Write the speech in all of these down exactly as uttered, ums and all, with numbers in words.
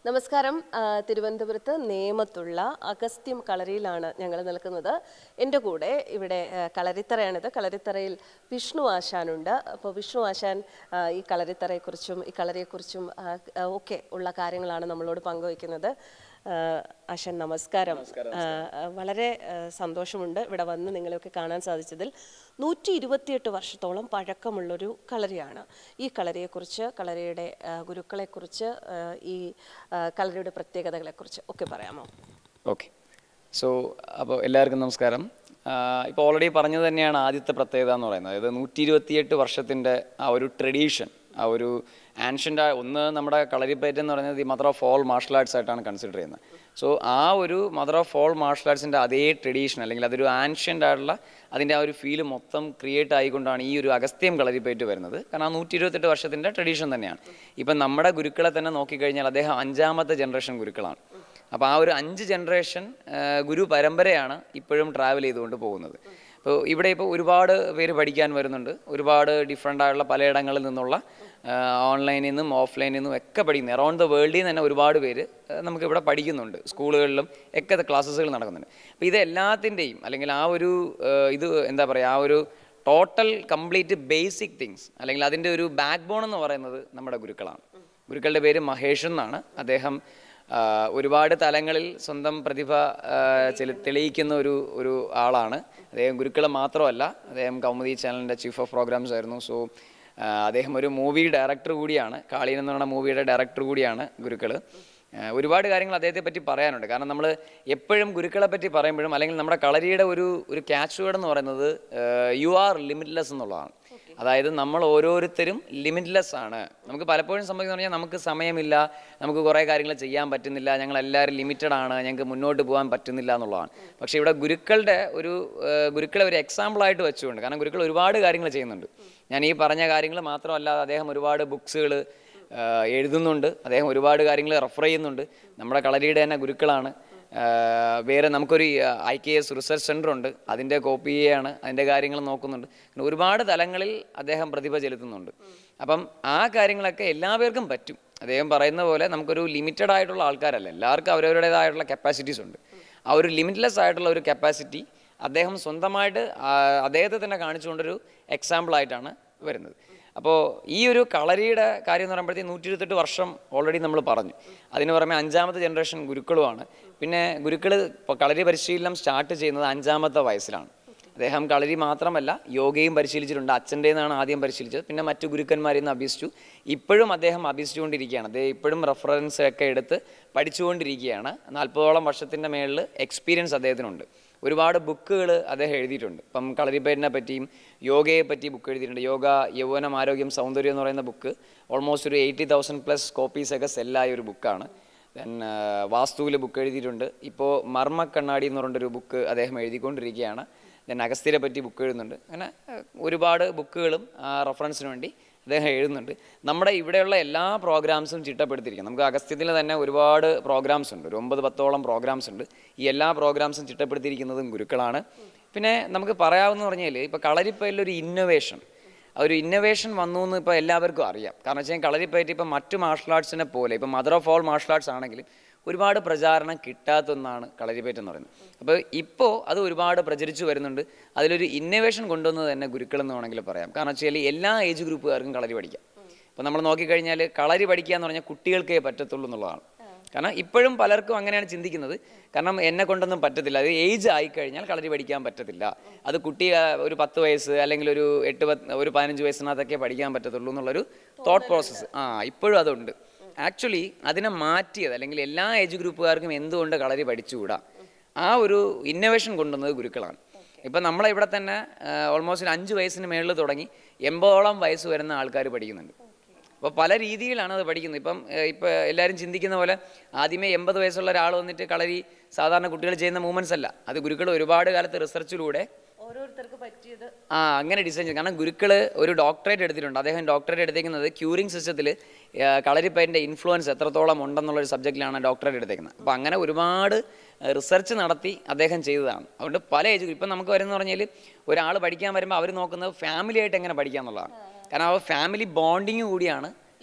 നമസ്കാരം. തിരുവനന്തപുരത്ത് നേമത്തുള്ള അഗസ്ത്യം കളരിയിലാണ് ഞങ്ങൾ നിൽക്കുന്നത്. എൻ്റെ കൂടെ ഇവിടെ കളരിത്തറയാണിത്. കളരിത്തറയിൽ വിഷ്ണു ആശാനുണ്ട്. അപ്പോൾ വിഷ്ണു ആശാൻ ഈ കളരിത്തറയെക്കുറിച്ചും ഈ കളരിയെക്കുറിച്ചും ഒക്കെ ഉള്ള കാര്യങ്ങളാണ് നമ്മളോട് പങ്കുവയ്ക്കുന്നത്. ആശാൻ നമസ്കാരം. വളരെ സന്തോഷമുണ്ട് ഇവിടെ വന്ന് നിങ്ങളെയൊക്കെ കാണാൻ സാധിച്ചതിൽ. നൂറ്റി ഇരുപത്തിയെട്ട് വർഷത്തോളം പഴക്കമുള്ളൊരു കളരിയാണ്. ഈ കളരിയെക്കുറിച്ച്, കളരിയുടെ ഗുരുക്കളെക്കുറിച്ച്, ഈ കളരിയുടെ പ്രത്യേകതകളെക്കുറിച്ച് ഒക്കെ പറയാമോ? ഓക്കെ. സോ അപ്പോൾ എല്ലാവർക്കും നമസ്കാരം. ഇപ്പോൾ ഓൾറെഡി പറഞ്ഞത് തന്നെയാണ് ആദ്യത്തെ പ്രത്യേകത എന്ന് പറയുന്നത്. അതായത് നൂറ്റി ഇരുപത്തിയെട്ട് വർഷത്തിൻ്റെ ആ ഒരു ട്രഡീഷൻ, ആ ഒരു ആൻഷ്യൻ്റ് ഒന്ന് നമ്മുടെ കളരിപ്പയറ്റ് എന്ന് പറയുന്നത് ഈ mother of all martial arts ആയിട്ടാണ് കൺസിഡർ ചെയ്യുന്നത്. സോ ആ ഒരു മദർ ഓഫ് ഓൾ മാർഷൽ ആർട്സിൻ്റെ അതേ ട്രഡീഷൻ, അല്ലെങ്കിൽ അതൊരു ആൻഷ്യൻ്റ് ആയിട്ടുള്ള അതിൻ്റെ ആ ഒരു ഫീല് മൊത്തം ക്രിയേറ്റ് ആയിക്കൊണ്ടാണ് ഈ ഒരു അഗസ്ത്യം കളരിപ്പയറ്റ് വരുന്നത്. കാരണം ആ നൂറ്റി ഇരുപത്തെട്ട് വർഷത്തിൻ്റെ ട്രഡീഷൻ തന്നെയാണ്. ഇപ്പം നമ്മുടെ ഗുരുക്കളെ തന്നെ നോക്കിക്കഴിഞ്ഞാൽ അദ്ദേഹം അഞ്ചാമത്തെ ജനറേഷൻ ഗുരുക്കളാണ്. അപ്പോൾ ആ ഒരു അഞ്ച് ജനറേഷൻ ഗുരു പരമ്പരയാണ് ഇപ്പോഴും ട്രാവൽ ചെയ്തുകൊണ്ട് പോകുന്നത്. ഇപ്പോൾ ഇവിടെ ഇപ്പോൾ ഒരുപാട് പേര് പഠിക്കാൻ വരുന്നുണ്ട്. ഒരുപാട് ഡിഫറെൻ്റ് ആയിട്ടുള്ള പലയിടങ്ങളിൽ നിന്നുള്ള ഓൺലൈനിൽ നിന്നും ഓഫ്ലൈനിൽ നിന്നും ഒക്കെ പഠിക്കുന്നു. അറൗണ്ട് ദ വേൾഡിൽ നിന്ന് തന്നെ ഒരുപാട് പേര് നമുക്കിവിടെ പഠിക്കുന്നുണ്ട്. സ്കൂളുകളിലും ഒക്കെ ക്ലാസ്സുകൾ നടക്കുന്നുണ്ട്. അപ്പോൾ ഇതെല്ലാത്തിൻ്റെയും അല്ലെങ്കിൽ ആ ഒരു ഇത് എന്താ പറയുക, ആ ഒരു ടോട്ടൽ കംപ്ലീറ്റ് ബേസിക് തിങ്സ് അല്ലെങ്കിൽ അതിൻ്റെ ഒരു ബാക്ക് ബോൺ എന്ന് പറയുന്നത് നമ്മുടെ ഗുരുക്കളാണ്. ഗുരുക്കളുടെ പേര് മഹേഷ് എന്നാണ്. അദ്ദേഹം ഒരുപാട് തലങ്ങളിൽ സ്വന്തം പ്രതിഭ ചെലു തെളിയിക്കുന്ന ഒരു ഒരു ആളാണ്. അദ്ദേഹം ഗുരുക്കൾ മാത്രമല്ല, അദ്ദേഹം കൗമുദി ചാനലിൻ്റെ ചീഫ് ഓഫ് പ്രോഗ്രാംസ് ആയിരുന്നു. സോ അദ്ദേഹം ഒരു മൂവി ഡയറക്ടർ കൂടിയാണ്. കാളീൻ എന്ന് പറയുന്ന മൂവിയുടെ ഡയറക്ടർ കൂടിയാണ് ഗുരുക്കൾ. ഒരുപാട് കാര്യങ്ങൾ അദ്ദേഹത്തെ പറ്റി പറയാനുണ്ട്. കാരണം നമ്മൾ എപ്പോഴും ഗുരുക്കളെ പറ്റി പറയുമ്പോഴും അല്ലെങ്കിൽ നമ്മുടെ കളരിയുടെ ഒരു ഒരു ക്യാച്ച് വേർഡ് എന്ന് പറയുന്നത് യു ആർ ലിമിറ്റ്ലെസ് എന്നുള്ളതാണ്. അതായത് നമ്മൾ ഓരോരുത്തരും ലിമിറ്റ്ലെസ് ആണ്. നമുക്ക് പലപ്പോഴും സംഭവിക്കുന്നത് പറഞ്ഞാൽ നമുക്ക് സമയമില്ല, നമുക്ക് കുറേ കാര്യങ്ങൾ ചെയ്യാൻ പറ്റുന്നില്ല, ഞങ്ങളെല്ലാവരും ലിമിറ്റഡ് ആണ്, ഞങ്ങൾക്ക് മുന്നോട്ട് പോകാൻ പറ്റുന്നില്ല എന്നുള്ളതാണ്. പക്ഷേ ഇവിടെ ഗുരുക്കളുടെ ഒരു ഗുരുക്കളെ ഒരു എക്സാമ്പിളായിട്ട് വെച്ചുകൊണ്ട്, കാരണം ഗുരുക്കൾ ഒരുപാട് കാര്യങ്ങൾ ചെയ്യുന്നുണ്ട്. ഞാൻ ഈ പറഞ്ഞ കാര്യങ്ങൾ മാത്രമല്ലാതെ അദ്ദേഹം ഒരുപാട് ബുക്സുകൾ എഴുതുന്നുണ്ട്. അദ്ദേഹം ഒരുപാട് കാര്യങ്ങൾ റെഫർ ചെയ്യുന്നുണ്ട്. നമ്മുടെ കളരിയുടെ തന്നെ ഗുരുക്കളാണ്. വേറെ നമുക്കൊരു I K S research centre ഉണ്ട്, അതിൻ്റെ കോപ്പി ചെയ്യാണ്, അതിൻ്റെ കാര്യങ്ങൾ നോക്കുന്നുണ്ട്. ഒരുപാട് തലങ്ങളിൽ അദ്ദേഹം പ്രതിഭ ചെലുത്തുന്നുണ്ട്. അപ്പം ആ കാര്യങ്ങളൊക്കെ എല്ലാവർക്കും പറ്റും. അദ്ദേഹം പറയുന്ന പോലെ നമുക്കൊരു ലിമിറ്റഡ് ആയിട്ടുള്ള ആൾക്കാരല്ല, എല്ലാവർക്കും അവരവരുടേതായിട്ടുള്ള കപ്പാസിറ്റീസ് ഉണ്ട്. ആ ഒരു ലിമിറ്റ്ലെസ് ആയിട്ടുള്ള ഒരു കപ്പാസിറ്റി അദ്ദേഹം സ്വന്തമായിട്ട് അദ്ദേഹത്തെ തന്നെ കാണിച്ചുകൊണ്ടൊരു എക്സാമ്പിളായിട്ടാണ് വരുന്നത്. അപ്പോൾ ഈ ഒരു കളരിയുടെ കാര്യം എന്ന് പറയുമ്പോഴത്തേക്ക് നൂറ്റി ഇരുപത്തെട്ട് വർഷം ഓൾറെഡി നമ്മൾ പറഞ്ഞു. അതിന് പുറമെ അഞ്ചാമത്തെ ജനറേഷൻ ഗുരുക്കളുമാണ്. പിന്നെ ഗുരുക്കൾ ഇപ്പോൾ കളരി പരിശീലനം സ്റ്റാർട്ട് ചെയ്യുന്നത് അഞ്ചാമത്തെ വയസ്സിലാണ്. അദ്ദേഹം കളരി മാത്രമല്ല യോഗയും പരിശീലിച്ചിട്ടുണ്ട്. അച്ഛൻ്റെ നിന്നാണ് ആദ്യം പരിശീലിച്ചത്, പിന്നെ മറ്റു ഗുരുക്കന്മാരിൽ നിന്ന് അഭ്യസിച്ചു. ഇപ്പോഴും അദ്ദേഹം അഭ്യസിച്ചുകൊണ്ടിരിക്കുകയാണ്. അദ്ദേഹം ഇപ്പോഴും റെഫറൻസ് ഒക്കെ എടുത്ത് പഠിച്ചുകൊണ്ടിരിക്കുകയാണ്. നാൽപ്പതോളം വർഷത്തിൻ്റെ മേളിൽ എക്സ്പീരിയൻസ് അദ്ദേഹത്തിനുണ്ട്. ഒരുപാട് ബുക്കുകൾ അദ്ദേഹം എഴുതിയിട്ടുണ്ട്. ഇപ്പം കളരിപ്പയറ്റിനെ പറ്റിയും യോഗയെ പറ്റി ബുക്ക് എഴുതിയിട്ടുണ്ട്. യോഗ, യൗവനം, ആരോഗ്യം, സൗന്ദര്യം എന്ന് പറയുന്ന ബുക്ക് ഓൾമോസ്റ്റ് ഒരു എയ്റ്റി തൗസൻഡ് പ്ലസ് കോപ്പീസൊക്കെ സെല്ലായ ഒരു ബുക്കാണ്. ദെൻ വാസ്തുവിൽ ബുക്ക് എഴുതിയിട്ടുണ്ട്. ഇപ്പോൾ മർമ്മ കണ്ണാടി എന്ന് പറഞ്ഞൊരു ബുക്ക് അദ്ദേഹം എഴുതിക്കൊണ്ടിരിക്കുകയാണ്. ദെൻ അഗസ്ത്യരെ പറ്റി ബുക്ക് എഴുതുന്നുണ്ട്. അങ്ങനെ ഒരുപാട് ബുക്കുകളും ആ റെഫറൻസിന് വേണ്ടി അദ്ദേഹം എഴുതുന്നുണ്ട്. നമ്മുടെ ഇവിടെയുള്ള എല്ലാ പ്രോഗ്രാംസും ചിട്ടപ്പെടുത്തിയിരിക്കും. നമുക്ക് അഗസ്ത്യത്തിൽ തന്നെ ഒരുപാട് പ്രോഗ്രാംസ് ഉണ്ട്, ഒരു ഒമ്പത് പത്തോളം പ്രോഗ്രാംസ് ഉണ്ട്. ഈ എല്ലാ പ്രോഗ്രാംസും ചിട്ടപ്പെടുത്തിയിരിക്കുന്നതും ഗുരുക്കളാണ്. പിന്നെ നമുക്ക് പറയാവുന്ന പറഞ്ഞാൽ ഇപ്പോൾ കളരിപ്പയറ്റിലൊരു ഇന്നൊവേഷൻ ഒരു ഇന്നൊവേഷൻ വന്നു എന്ന് ഇപ്പോൾ എല്ലാവർക്കും അറിയാം. കാരണം വെച്ച് കഴിഞ്ഞാൽ കളരിപ്പയറ്റ് ഇപ്പോൾ മറ്റു മാർഷൽ ആർട്സിനെ പോലെ, ഇപ്പോൾ mother of all martial arts ആണെങ്കിലും ഒരുപാട് പ്രചാരണം കിട്ടാത്തൊന്നാണ് കളരിപ്പയറ്റ് എന്ന് പറയുന്നത്. അപ്പോൾ ഇപ്പോൾ അത് ഒരുപാട് പ്രചരിച്ചു വരുന്നുണ്ട്. അതിലൊരു ഇന്നൊവേഷൻ കൊണ്ടുവന്നത് തന്നെ ഗുരുക്കളെന്ന് വേണമെങ്കിൽ പറയാം. കാരണം വെച്ചാൽ എല്ലാ ഏജ് ഗ്രൂപ്പുകാർക്കും കളരി പഠിക്കാം. ഇപ്പോൾ നമ്മൾ നോക്കിക്കഴിഞ്ഞാൽ കളരി പഠിക്കുക എന്ന് പറഞ്ഞാൽ കുട്ടികൾക്കേ പറ്റത്തുള്ളൂ എന്നുള്ളതാണ്. കാരണം ഇപ്പോഴും പലർക്കും അങ്ങനെയാണ് ചിന്തിക്കുന്നത്. കാരണം എന്നെ കൊണ്ടൊന്നും പറ്റത്തില്ല, അത് ഏജ് ആയിക്കഴിഞ്ഞാൽ കളരി പഠിക്കാൻ പറ്റത്തില്ല, അത് കുട്ടി ഒരു പത്ത് വയസ്സ് അല്ലെങ്കിൽ ഒരു എട്ട് പത്ത് ഒരു പതിനഞ്ച് വയസ്സിനകത്തൊക്കെ പഠിക്കാൻ പറ്റത്തുള്ളൂ എന്നുള്ളൊരു തോട്ട് പ്രോസസ്സ് ആ ഇപ്പോഴും അതുണ്ട്. ആക്ച്വലി അതിനെ മാറ്റിയത്, അല്ലെങ്കിൽ എല്ലാ ഏജ് ഗ്രൂപ്പുകാർക്കും എന്തുകൊണ്ട് കളരി പഠിച്ചുകൂടാ, ആ ഒരു ഇന്നോവേഷൻ കൊണ്ടുവന്നത് ഗുരുക്കളാണ്. ഇപ്പം നമ്മളെ ഇവിടെ തന്നെ ഓൾമോസ്റ്റ് ഒരു അഞ്ച് വയസ്സിന് മേളിൽ തുടങ്ങി എൺപതോളം വയസ്സ് വരുന്ന ആൾക്കാർ പഠിക്കുന്നുണ്ട്. അപ്പോൾ പല രീതിയിലാണ് അത് പഠിക്കുന്നത്. ഇപ്പം ഇപ്പോൾ എല്ലാവരും ചിന്തിക്കുന്ന പോലെ ആദ്യമേ എൺപത് വയസ്സുള്ള ഒരാൾ വന്നിട്ട് കളരി സാധാരണ കുട്ടികൾ ചെയ്യുന്ന മൂവ്മെൻറ്റ്സ് അല്ല. അത് ഗുരുക്കൾ ഒരുപാട് കാലത്ത് റിസർച്ചിലൂടെ ഓരോരുത്തർക്ക് പറ്റിയത് ആ അങ്ങനെ ഡിസൈൻ ചെയ്യും. കാരണം ഗുരുക്കൾ ഒരു ഡോക്ടറേറ്റ് എടുത്തിട്ടുണ്ട്. അദ്ദേഹം ഡോക്ടറേറ്റ് എടുത്തേക്കുന്നത് ക്യൂറിങ് സിസ്റ്റത്തിൽ കളരിപ്പയറ്റിൻ്റെ ഇൻഫ്ലുവൻസ് എത്രത്തോളം ഉണ്ടെന്നുള്ളൊരു സബ്ജക്റ്റിലാണ് ഡോക്ടറേറ്റ് എടുത്തേക്കുന്നത്. അപ്പോൾ അങ്ങനെ ഒരുപാട് റിസർച്ച് നടത്തി അദ്ദേഹം ചെയ്തതാണ്. അതുകൊണ്ട് പല ഏജ് ഇപ്പം നമുക്ക് വരുന്ന പറഞ്ഞാൽ ഒരാൾ പഠിക്കാൻ വരുമ്പോൾ അവർ നോക്കുന്നത് ഫാമിലി ആയിട്ട് എങ്ങനെ പഠിക്കുക എന്നുള്ളതാണ്. കാരണം ആ ഫാമിലി ബോണ്ടിങ് കൂടിയാണ്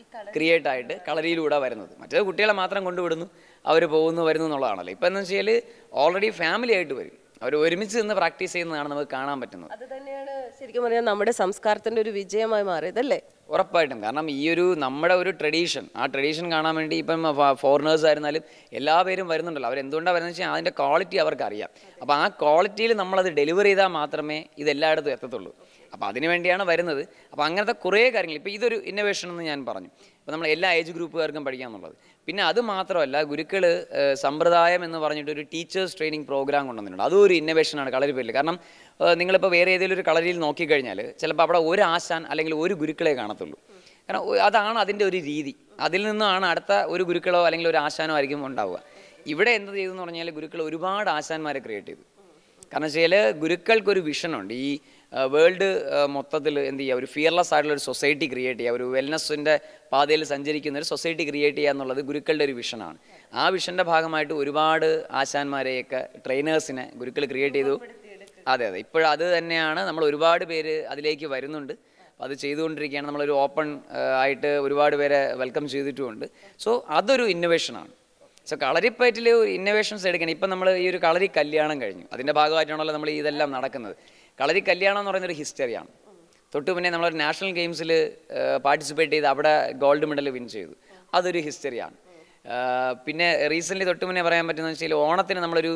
ക്രിയേറ്റ് ആയിട്ട് കളരിയിലൂടെ വരുന്നത്. മറ്റേത് കുട്ടികളെ മാത്രം കൊണ്ടുവിടുന്നു, അവർ പോകുന്നു വരുന്നു എന്നുള്ളതാണല്ലോ. ഇപ്പം എന്ന് വെച്ചാൽ ഓൾറെഡി ഫാമിലി ആയിട്ട് വരും, അവർ ഒരുമിച്ച് നിന്ന് പ്രാക്ടീസ് ചെയ്യുന്നതാണ് നമുക്ക് കാണാൻ പറ്റുന്നത്. അത് തന്നെയാണ് ശരിക്കും പറഞ്ഞാൽ നമ്മുടെ സംസ്കാരത്തിൻ്റെ ഒരു വിജയമായി മാറിയതല്ലേ? ഉറപ്പായിട്ടും. കാരണം ഈ ഒരു നമ്മുടെ ഒരു ട്രഡീഷൻ, ആ ട്രഡീഷൻ കാണാൻ വേണ്ടി ഇപ്പം ഫോറിനേഴ്സ് ആയിരുന്നാലും എല്ലാ പേരും വരുന്നുണ്ടല്ലോ. അവരെന്തുകൊണ്ടാണ് വരുന്നത് വെച്ചാൽ അതിൻ്റെ ക്വാളിറ്റി അവർക്ക് അറിയാം. അപ്പോൾ ആ ക്വാളിറ്റിയിൽ നമ്മളത് ഡെലിവറി ചെയ്താൽ മാത്രമേ ഇതെല്ലായിടത്തും എത്തത്തുള്ളൂ. അപ്പോൾ അതിന് വേണ്ടിയാണ് വരുന്നത്. അപ്പോൾ അങ്ങനത്തെ കുറേ കാര്യങ്ങൾ, ഇപ്പോൾ ഇതൊരു ഇന്നോവേഷൻ എന്ന് ഞാൻ പറഞ്ഞു. അപ്പോൾ നമ്മൾ എല്ലാ ഏജ് ഗ്രൂപ്പുകാർക്കും പഠിക്കാമെന്നുള്ളത്. പിന്നെ അത് മാത്രമല്ല, ഗുരുക്കൾ സമ്പ്രദായം എന്ന് പറഞ്ഞിട്ട് ഒരു ടീച്ചേഴ്സ് ട്രെയിനിങ് പ്രോഗ്രാം കൊണ്ടുവന്നിട്ടുണ്ട്. അതും ഒരു ഇന്നോവേഷനാണ് കളരിപ്പേരിൽ. കാരണം നിങ്ങളിപ്പോൾ വേറെ ഏതെങ്കിലും ഒരു കളരിയിൽ നോക്കിക്കഴിഞ്ഞാൽ ചിലപ്പോൾ അവിടെ ഒരു ആശാൻ അല്ലെങ്കിൽ ഒരു ഗുരുക്കളെ കാണത്തുള്ളൂ. കാരണം അതാണ് അതിൻ്റെ ഒരു രീതി. അതിൽ നിന്നാണ് അടുത്ത ഒരു ഗുരുക്കളോ അല്ലെങ്കിൽ ഒരു ആശാനോ ആയിരിക്കും ഉണ്ടാവുക. ഇവിടെ എന്ത് ചെയ്തെന്ന് പറഞ്ഞാൽ ഗുരുക്കൾ ഒരുപാട് ആശാന്മാരെ ക്രിയേറ്റ് ചെയ്തു. കാരണം വെച്ചാൽ ഗുരുക്കൾക്കൊരു വിഷനുണ്ട്. ഈ വേൾഡ് മൊത്തത്തിൽ എന്ത് ചെയ്യുക, ഒരു ഫിയർലെസ് ആയിട്ടുള്ള ഒരു സൊസൈറ്റി ക്രിയേറ്റ് ചെയ്യുക, ഒരു വെൽനെസ്സിൻ്റെ പാതയിൽ സഞ്ചരിക്കുന്ന ഒരു സൊസൈറ്റി ക്രിയേറ്റ് ചെയ്യുക എന്നുള്ളത് ഗുരുക്കളുടെ ഒരു വിഷനാണ്. ആ വിഷൻ്റെ ഭാഗമായിട്ട് ഒരുപാട് ആശാന്മാരെയൊക്കെ ട്രെയിനേഴ്സിനെ ഗുരുക്കൾ ക്രിയേറ്റ് ചെയ്തു. അതെ അതെ ഇപ്പോഴും അത് തന്നെയാണ്. നമ്മൾ ഒരുപാട് പേര് അതിലേക്ക് വരുന്നുണ്ട്. അപ്പോൾ അത് ചെയ്തുകൊണ്ടിരിക്കുകയാണ്. നമ്മളൊരു ഓപ്പൺ ആയിട്ട് ഒരുപാട് പേരെ വെൽക്കം ചെയ്തിട്ടുമുണ്ട്. സോ അതൊരു ഇന്നോവേഷനാണ്. സോ കളരിപ്പയറ്റിൽ ഒരു ഇന്നോവേഷൻസ് എടുക്കണം. ഇപ്പം നമ്മൾ ഈ ഒരു കളരി കല്യാണം കഴിഞ്ഞു, അതിൻ്റെ ഭാഗമായിട്ടാണല്ലോ നമ്മൾ ഇതെല്ലാം നടക്കുന്നത്. കളരി കല്യാണം എന്ന് പറയുന്നൊരു ഹിസ്റ്ററിയാണ്. തൊട്ട് പിന്നെ നമ്മളൊരു നാഷണൽ ഗെയിംസിൽ പാർട്ടിസിപ്പേറ്റ് ചെയ്ത് അവിടെ ഗോൾഡ് മെഡൽ വിൻ ചെയ്തു, അതൊരു ഹിസ്റ്ററിയാണ്. പിന്നെ റീസെൻ്റ്ലി തൊട്ട് മുന്നേ പറയാൻ പറ്റുന്നത് വെച്ചാൽ ഓണത്തിന് നമ്മളൊരു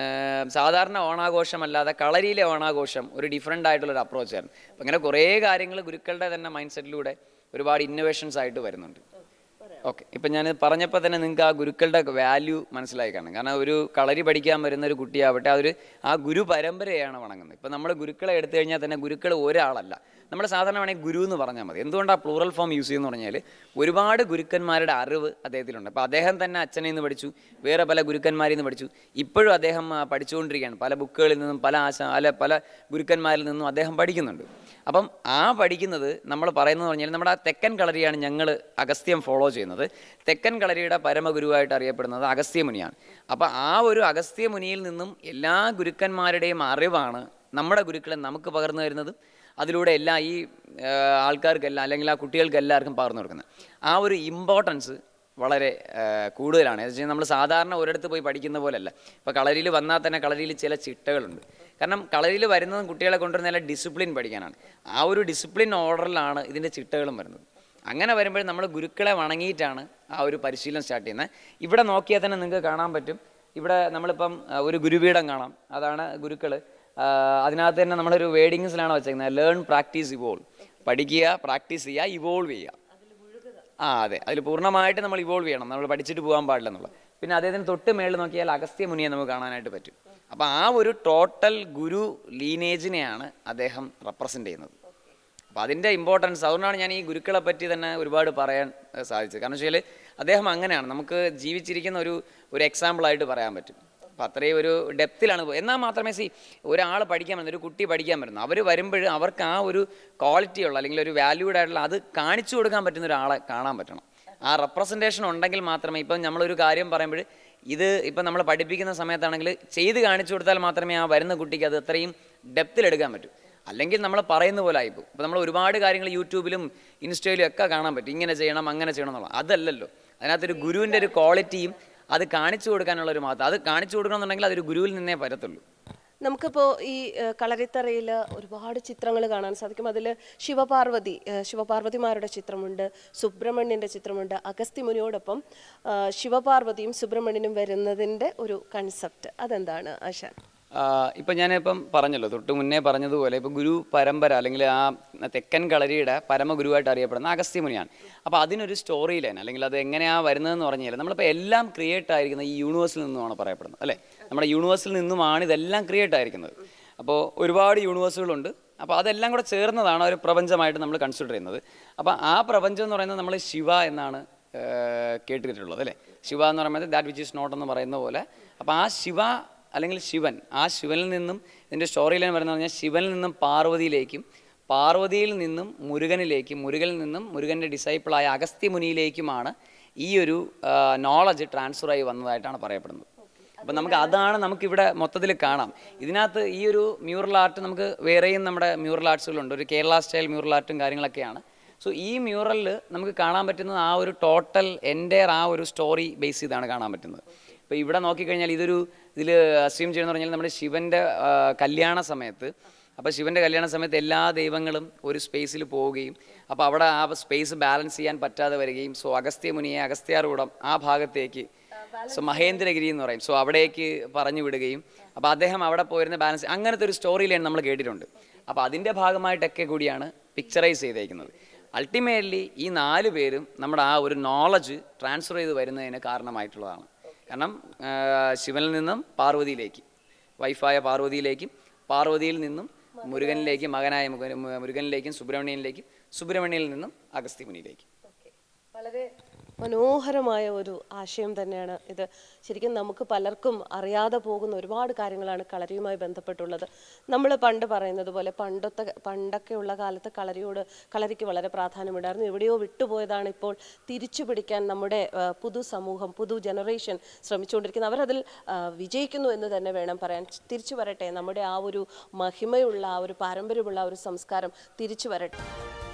സാധാരണ ഓണാഘോഷമല്ലാതെ കളരിയിലെ ഓണാഘോഷം ഒരു ഡിഫറെൻ്റ് ആയിട്ടുള്ളൊരു അപ്രോച്ചായിരുന്നു. അപ്പം അങ്ങനെ കുറേ കാര്യങ്ങൾ ഗുരുക്കളുടെ തന്നെ മൈൻഡ് സെറ്റിലൂടെ ഒരുപാട് ഇന്നോവേഷൻസ് ആയിട്ട് വരുന്നുണ്ട്. ഓക്കെ, ഇപ്പം ഞാൻ പറഞ്ഞപ്പോൾ തന്നെ നിങ്ങൾക്ക് ആ ഗുരുക്കളുടെ വാല്യൂ മനസ്സിലായി കാണും. കാരണം ഒരു കളരി പഠിക്കാൻ വരുന്ന ഒരു കുട്ടിയാവട്ടെ, അതൊരു ആ ഗുരു പരമ്പരയാണ് വണങ്ങുന്നത്. ഇപ്പം നമ്മൾ ഗുരുക്കളെ എടുത്തു കഴിഞ്ഞാൽ തന്നെ ഗുരുക്കൾ ഒരാളല്ല. നമ്മൾ സാധാരണ വേണമെങ്കിൽ ഗുരു എന്ന് പറഞ്ഞാൽ മതി. എന്തുകൊണ്ടാണ് പ്ലൂറൽ ഫോം യൂസ് ചെയ്യുന്നത് പറഞ്ഞാൽ ഒരുപാട് ഗുരുക്കന്മാരുടെ അറിവ് അദ്ദേഹത്തിലുണ്ട്. അപ്പോൾ അദ്ദേഹം തന്നെ അച്ഛനിൽ നിന്ന് പഠിച്ചു, വേറെ പല ഗുരുക്കന്മാരിൽ നിന്ന് പഠിച്ചു, ഇപ്പോഴും അദ്ദേഹം പഠിച്ചുകൊണ്ടിരിക്കുകയാണ്. പല ബുക്കുകളിൽ നിന്നും പല ആശ അല്ല പല ഗുരുക്കന്മാരിൽ നിന്നും അദ്ദേഹം പഠിക്കുന്നുണ്ട്. അപ്പം ആ പഠിക്കുന്നത് നമ്മൾ പറയുന്നത് പറഞ്ഞാൽ നമ്മുടെ ആ തെക്കൻ കളരിയാണ് ഞങ്ങൾ അഗസ്ത്യം ഫോളോ ചെയ്യുന്നത്. തെക്കൻ കളരിയുടെ പരമഗുരുവായിട്ട് അറിയപ്പെടുന്നത് അഗസ്ത്യമുനിയാണ്. അപ്പോൾ ആ ഒരു അഗസ്ത്യമുനിയിൽ നിന്നും എല്ലാ ഗുരുക്കന്മാരുടെയും അറിവാണ് നമ്മുടെ ഗുരുക്കളെ നമുക്ക് പകർന്നു തരുന്നതും അതിലൂടെ എല്ലാ ഈ ആൾക്കാർക്കെല്ലാം അല്ലെങ്കിൽ ആ കുട്ടികൾക്ക് എല്ലാവർക്കും പകർന്നു കൊടുക്കുന്നത്. ആ ഒരു ഇമ്പോർട്ടൻസ് വളരെ കൂടുതലാണ്. എന്ന് വെച്ചാൽ നമ്മൾ സാധാരണ ഒരിടത്ത് പോയി പഠിക്കുന്ന പോലെയല്ല. ഇപ്പോൾ കളരിയിൽ വന്നാൽ തന്നെ കളരിയിൽ ചില ചിട്ടകളുണ്ട്. കാരണം കളരിയിൽ വരുന്നതും കുട്ടികളെ കൊണ്ടുവരുന്ന നല്ല ഡിസിപ്ലിൻ പഠിക്കാനാണ്. ആ ഒരു ഡിസിപ്ലിൻ ഓർഡറിലാണ് ഇതിൻ്റെ ചിട്ടകളും വരുന്നത്. അങ്ങനെ വരുമ്പോൾ നമ്മൾ ഗുരുക്കളെ വണങ്ങിയിട്ടാണ് ആ ഒരു പരിശീലനം സ്റ്റാർട്ട് ചെയ്യുന്നത്. ഇവിടെ നോക്കിയാൽ തന്നെ നിങ്ങൾക്ക് കാണാൻ പറ്റും. ഇവിടെ നമ്മളിപ്പം ഒരു ഗുരുപീഠം കാണാം, അതാണ് ഗുരുക്കൾ. അതിനകത്ത് തന്നെ നമ്മളൊരു വേഡിങ്സിലാണ് വെച്ചേക്കുന്നത്, ലേൺ പ്രാക്ടീസ് ഇവോൾവ്. പഠിക്കുക, പ്രാക്ടീസ് ചെയ്യുക, ഇവോൾവ് ചെയ്യുക. ആ അതെ, അതിൽ പൂർണ്ണമായിട്ട് നമ്മൾ ഇവോൾവ് ചെയ്യണം, നമ്മൾ പഠിച്ചിട്ട് പോകാൻ പാടില്ല എന്നുള്ളത്. പിന്നെ അദ്ദേഹത്തിന് തൊട്ട് മേളിൽ നോക്കിയാൽ അഗസ്ത്യമുനിയെ നമുക്ക് കാണാനായിട്ട് പറ്റും. അപ്പോൾ ആ ഒരു ടോട്ടൽ ഗുരു ലീനേജിനെയാണ് അദ്ദേഹം റെപ്രസെൻ്റ് ചെയ്യുന്നത്. അപ്പോൾ അതിൻ്റെ ഇമ്പോർട്ടൻസ്, അതുകൊണ്ടാണ് ഞാൻ ഈ ഗുരുക്കളെ പറ്റി തന്നെ ഒരുപാട് പറയാൻ സാധിച്ചത്. കാരണം വെച്ചാൽ അദ്ദേഹം അങ്ങനെയാണ് നമുക്ക് ജീവിച്ചിരിക്കുന്ന ഒരു ഒരു എക്സാമ്പിളായിട്ട് പറയാൻ പറ്റും. അപ്പോൾ അത്രയും ഒരു ഡെപ്തിലാണ് പോയി. എന്നാൽ മാത്രമേ സി ഒരാൾ പഠിക്കാൻ വരുന്നത്, ഒരു കുട്ടി പഠിക്കാൻ വരുന്നു, അവർ വരുമ്പോൾ അവർക്ക് ആ ഒരു ക്വാളിറ്റി ഉള്ള അല്ലെങ്കിൽ ഒരു വാല്യൂഡ് ആയിട്ടുള്ള അത് കാണിച്ചു കൊടുക്കാൻ പറ്റുന്ന ഒരാളെ കാണാൻ പറ്റണം. ആ റെപ്രസെൻറ്റേഷൻ ഉണ്ടെങ്കിൽ മാത്രമേ, ഇപ്പം നമ്മളൊരു കാര്യം പറയുമ്പോൾ ഇത് ഇപ്പം നമ്മൾ പഠിപ്പിക്കുന്ന സമയത്താണെങ്കിൽ ചെയ്ത് കാണിച്ചു കൊടുത്താൽ മാത്രമേ ആ വരുന്ന കുട്ടിക്ക് അത് അത്രയും ഡെപ്തിലെടുക്കാൻ പറ്റൂ. അല്ലെങ്കിൽ നമ്മൾ പറയുന്ന പോലെ ആയിപ്പോൾ ഇപ്പോൾ നമ്മൾ ഒരുപാട് കാര്യങ്ങൾ യൂട്യൂബിലും ഇൻസ്റ്റയിലും ഒക്കെ കാണാൻ പറ്റും, ഇങ്ങനെ ചെയ്യണം അങ്ങനെ ചെയ്യണം എന്നുള്ള. അതല്ലല്ലോ, അതിനകത്തൊരു ഗുരുവിൻ്റെ ഒരു ക്വാളിറ്റിയും അത് കാണിച്ചു കൊടുക്കാനുള്ള ഒരു മാത്രം, അത് കാണിച്ചു കൊടുക്കണമെന്നുണ്ടെങ്കിൽ അതൊരു ഗുരുവിൽ നിന്നേ പറ്റത്തുള്ളൂ. നമുക്കിപ്പോൾ ഈ കളരിത്തറയിൽ ഒരുപാട് ചിത്രങ്ങൾ കാണാൻ സാധിക്കും. അതിൽ ശിവപാർവതി ശിവപാർവതിമാരുടെ ചിത്രമുണ്ട്, സുബ്രഹ്മണ്യൻ്റെ ചിത്രമുണ്ട്. അഗസ്ത്യമുനിയോടൊപ്പം ശിവപാർവതിയും സുബ്രഹ്മണ്യനും വരുന്നതിൻ്റെ ഒരു കൺസെപ്റ്റ് അതെന്താണ് ആശാൻ? ഇപ്പം ഞാനിപ്പം പറഞ്ഞല്ലോ, തൊട്ട് മുന്നേ പറഞ്ഞതുപോലെ ഇപ്പോൾ ഗുരു പരമ്പര അല്ലെങ്കിൽ ആ തെക്കൻ കളരിയുടെ പരമഗുരുവായിട്ട് അറിയപ്പെടുന്ന അഗസ്ത്യമുനിയാണ്. അപ്പോൾ അതിനൊരു സ്റ്റോറി ലൈൻ അല്ലെങ്കിൽ അത് എങ്ങനെയാണ് വരുന്നതെന്ന് പറഞ്ഞാൽ നമ്മളിപ്പോൾ എല്ലാം ക്രിയേറ്റ് ആയിരിക്കുന്ന ഈ യൂണിവേഴ്സിൽ നിന്നുമാണ് പറയപ്പെടുന്നത് അല്ലേ. നമ്മുടെ യൂണിവേഴ്സിൽ നിന്നുമാണ് ഇതെല്ലാം ക്രിയേറ്റ് ആയിരിക്കുന്നത്. അപ്പോൾ ഒരുപാട് യൂണിവേഴ്സുകളുണ്ട്. അപ്പോൾ അതെല്ലാം കൂടെ ചേർന്നതാണ് ഒരു പ്രപഞ്ചമായിട്ട് നമ്മൾ കൺസിഡർ ചെയ്യുന്നത്. അപ്പോൾ ആ പ്രപഞ്ചം എന്ന് പറയുന്നത് നമ്മൾ ശിവ എന്നാണ് കേട്ടിട്ടുള്ളത് അല്ലേ. ശിവ എന്ന് പറയുന്നത് ദാറ്റ് വിച്ച് ഈസ് നോട്ട് എന്ന് പറയുന്ന പോലെ. അപ്പോൾ ആ ശിവ അല്ലെങ്കിൽ ശിവൻ, ആ ശിവനിൽ നിന്നും ഇതിൻ്റെ സ്റ്റോറി ലൈൻ വരുന്നത് പറഞ്ഞാൽ ശിവനിൽ നിന്നും പാർവതിയിലേക്കും, പാർവതിയിൽ നിന്നും മുരുകനിലേക്കും, മുരുകനിൽ നിന്നും മുരുകൻ്റെ ഡിസൈപ്പിളായ അഗസ്ത്യമുനിയിലേക്കുമാണ് ഈ ഒരു നോളജ് ട്രാൻസ്ഫർ ആയി വന്നതായിട്ടാണ് പറയപ്പെടുന്നത്. അപ്പം നമുക്ക് അതാണ് നമുക്കിവിടെ മൊത്തത്തിൽ കാണാം. ഇതിനകത്ത് ഈ ഒരു മ്യൂറൽ ആർട്ട് നമുക്ക് വേറെയും നമ്മുടെ മ്യൂറൽ ആർട്സുകളുണ്ട്. ഒരു കേരള സ്റ്റൈൽ മ്യൂറൽ ആർട്ടും കാര്യങ്ങളൊക്കെയാണ് സോ ഈ മ്യൂറലിൽ നമുക്ക് കാണാൻ പറ്റുന്നത് ആ ഒരു ടോട്ടൽ എൻ്റെ ആ ഒരു സ്റ്റോറി ബേസ് ചെയ്താണ് കാണാൻ പറ്റുന്നത്. ഇപ്പോൾ ഇവിടെ നോക്കിക്കഴിഞ്ഞാൽ ഇതൊരു ഇതിൽ അസ്യൂം ചെയ്യുന്ന പറഞ്ഞാൽ നമ്മുടെ ശിവൻ്റെ കല്യാണ സമയത്ത്, അപ്പോൾ ശിവൻ്റെ കല്യാണ സമയത്ത് എല്ലാ ദൈവങ്ങളും ഒരു സ്പേസിൽ പോവുകയും അപ്പോൾ അവിടെ ആ സ്പേസ് ബാലൻസ് ചെയ്യാൻ പറ്റാതെ വരികയും സോ അഗസ്ത്യ മുനിയെ അഗസ്ത്യാർകൂടം ആ ഭാഗത്തേക്ക്, സോ മഹേന്ദ്രഗിരി എന്ന് പറയും, സോ അവിടേക്ക് പറഞ്ഞു വിടുകയും അപ്പോൾ അദ്ദേഹം അവിടെ പോയിരുന്ന ബാലൻസ്, അങ്ങനത്തെ ഒരു സ്റ്റോറി ലൈൻ നമ്മൾ കേട്ടിട്ടുണ്ട്. അപ്പോൾ അതിൻ്റെ ഭാഗമായിട്ടൊക്കെ കൂടിയാണ് പിക്ചറൈസ് ചെയ്തേക്കുന്നത്. അൾട്ടിമേറ്റ്ലി ഈ നാല് പേരും നമ്മുടെ ആ ഒരു നോളജ് ട്രാൻസ്ഫർ ചെയ്ത് വരുന്നതിന് കാരണമായിട്ടുള്ളതാണ്. കാരണം ശിവനിൽ നിന്നും പാർവതിയിലേക്ക്, വൈഫായ പാർവതിയിലേക്കും, പാർവതിയിൽ നിന്നും മുരുകനിലേക്കും, മകനായ മുരുകനിലേക്കും, സുബ്രഹ്മണ്യനിലേക്കും, സുബ്രഹ്മണ്യനിൽ നിന്നും അഗസ്ത്യമുനിയിലേക്കും. വളരെ മനോഹരമായ ഒരു ആശയം തന്നെയാണ് ഇത്. ശരിക്കും നമുക്ക് പലർക്കും അറിയാതെ പോകുന്ന ഒരുപാട് കാര്യങ്ങളാണ് കളരിയുമായി ബന്ധപ്പെട്ടുള്ളത്. നമ്മൾ പണ്ട് പറയുന്നത് പോലെ പണ്ടത്തെ പണ്ടൊക്കെയുള്ള കാലത്ത് കളരിയോട് കളരിക്ക് വളരെ പ്രാധാന്യമുണ്ടായിരുന്നു. എവിടെയോ വിട്ടുപോയതാണ് ഇപ്പോൾ തിരിച്ചു പിടിക്കാൻ നമ്മുടെ പുതു സമൂഹം, പുതു ജനറേഷൻ ശ്രമിച്ചുകൊണ്ടിരിക്കുന്നത്. അവരതിൽ വിജയിക്കുന്നു എന്ന് തന്നെ വേണം പറയാൻ. തിരിച്ചു വരട്ടെ, നമ്മുടെ ആ ഒരു മഹിമയുള്ള, ആ ഒരു പാരമ്പര്യമുള്ള ആ ഒരു സംസ്കാരം തിരിച്ചു വരട്ടെ.